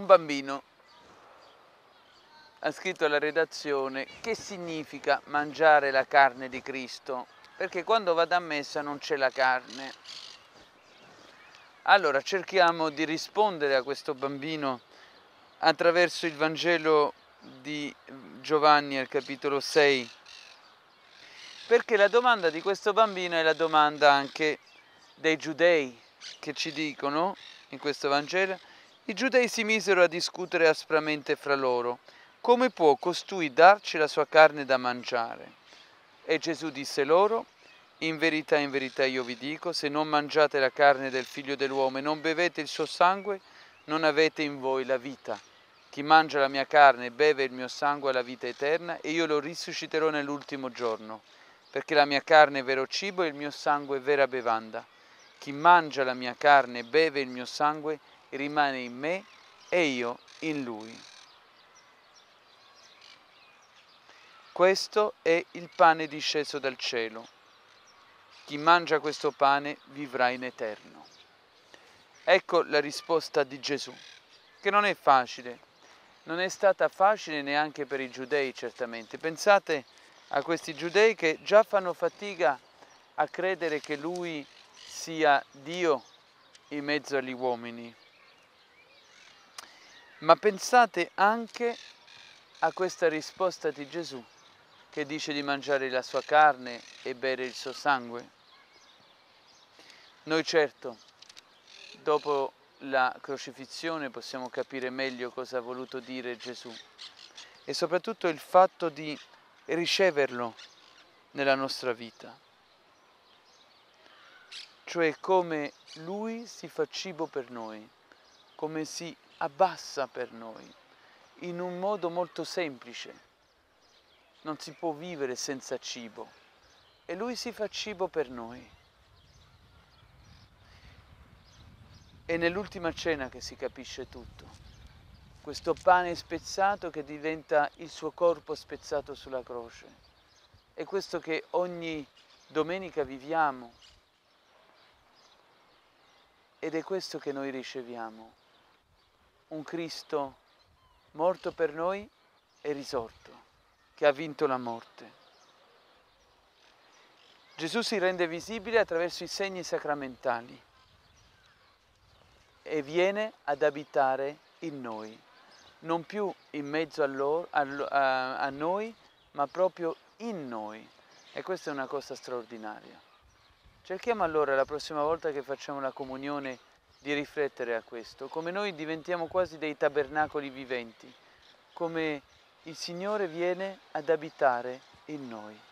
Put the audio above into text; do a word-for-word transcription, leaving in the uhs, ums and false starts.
bambino ha scritto alla redazione che significa mangiare la carne di Cristo, perché quando vado a messa non c'è la carne. Allora cerchiamo di rispondere a questo bambino attraverso il Vangelo di Giovanni al capitolo sei, perché la domanda di questo bambino è la domanda anche dei giudei, che ci dicono in questo Vangelo: i giudei si misero a discutere aspramente fra loro: come può costui darci la sua carne da mangiare? E Gesù disse loro: in verità, in verità io vi dico, se non mangiate la carne del Figlio dell'uomo e non bevete il suo sangue, non avete in voi la vita. Chi mangia la mia carne e beve il mio sangue ha la vita eterna, e io lo risusciterò nell'ultimo giorno, perché la mia carne è vero cibo e il mio sangue è vera bevanda. Chi mangia la mia carne e beve il mio sangue rimane in me e io in lui. Questo è il pane disceso dal cielo. Chi mangia questo pane vivrà in eterno. Ecco la risposta di Gesù, che non è facile. Non è stata facile neanche per i giudei, certamente. Pensate a questi giudei che già fanno fatica a credere che lui sia Dio in mezzo agli uomini. Ma pensate anche a questa risposta di Gesù, che dice di mangiare la sua carne e bere il suo sangue. Noi certo, dopo la crocifissione, possiamo capire meglio cosa ha voluto dire Gesù, e soprattutto il fatto di riceverlo nella nostra vita. Cioè come lui si fa cibo per noi, come si abbassa per noi, in un modo molto semplice. Non si può vivere senza cibo, e lui si fa cibo per noi. È nell'ultima cena che si capisce tutto. Questo pane spezzato che diventa il suo corpo spezzato sulla croce. È questo che ogni domenica viviamo, ed è questo che noi riceviamo. Un Cristo morto per noi e risorto, che ha vinto la morte. Gesù si rende visibile attraverso i segni sacramentali e viene ad abitare in noi, non più in mezzo a, loro, a, a, a noi, ma proprio in noi. E questa è una cosa straordinaria. Cerchiamo allora, la prossima volta che facciamo la comunione, di riflettere a questo, come noi diventiamo quasi dei tabernacoli viventi, come il Signore viene ad abitare in noi.